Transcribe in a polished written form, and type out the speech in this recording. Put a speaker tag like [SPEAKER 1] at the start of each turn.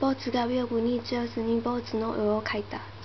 [SPEAKER 1] ボーツがウェブに上手にボーツの絵を描いた。